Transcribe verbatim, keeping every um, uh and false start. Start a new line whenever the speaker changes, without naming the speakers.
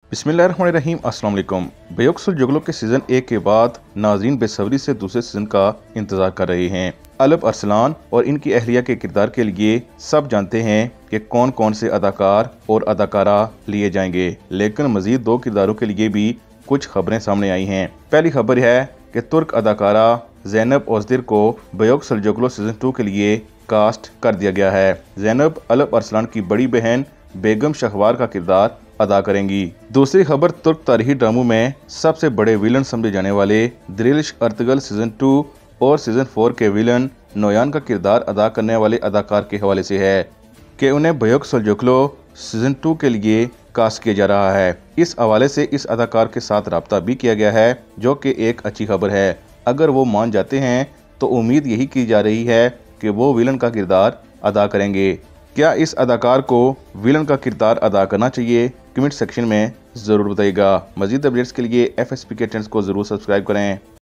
बिस्मिल्लाहिर्रहमानिर्रहीम अस्सलाम वालेकुम। बेयक्सुल जुगलो के सीज़न एक के बाद नाज़रीन बेसब्री से दूसरे सीज़न का इंतज़ार कर रहे हैं। अलप अरसलान और इनकी अहलिया के किरदार के लिए सब जानते हैं कि कौन कौन से अदाकार और अदाकारा लिए जाएंगे, लेकिन मज़ीद दो किरदारों के लिए भी कुछ खबरें सामने आई हैं। पहली खबर है कि तुर्क अदाकारा ज़ैनब ओज़दिर को बेयक्सुल जुगलो सीज़न टू के लिए कास्ट कर दिया गया है। ज़ैनब अलप अरसलान की बड़ी बहन बेगम शहवार का किरदार अदा करेंगी। दूसरी खबर, तुर्क तारीखी ड्रामों में सबसे बड़े विलन समझे जाने वाले दिलिश अर्तगल सीजन टू और सीजन फोर के विलन नोयान का किरदार अदा करने वाले अदाकार के हवाले से है कि उन्हें बेयक्सुल जुगलो सीजन टू के लिए कास्ट किया जा रहा है। इस हवाले से इस अदाकार के साथ रब्ता भी किया गया है, जो कि एक अच्छी खबर है। अगर वो मान जाते हैं तो उम्मीद यही की जा रही है कि वो विलन का किरदार अदा करेंगे। क्या इस अदाकार को विलन का किरदार अदा करना चाहिए? कमेंट सेक्शन में ज़रूर बताइएगा। मज़ीद अपडेट्स के लिए एफ एस पी के चैनल को ज़रूर सब्सक्राइब करें।